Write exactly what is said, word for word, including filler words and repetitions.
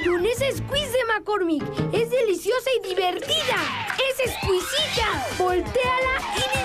mayonesa Squeeze de McCormick. Es deliciosa y divertida. ¡Es exquisita! Voltéala y